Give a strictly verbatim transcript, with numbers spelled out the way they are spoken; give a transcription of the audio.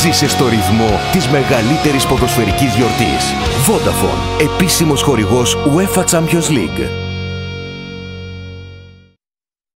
Ζήσε στο ρυθμό της μεγαλύτερης ποδοσφαιρικής γιορτής. Vodafone, επίσημος χορηγός UEFA Champions League.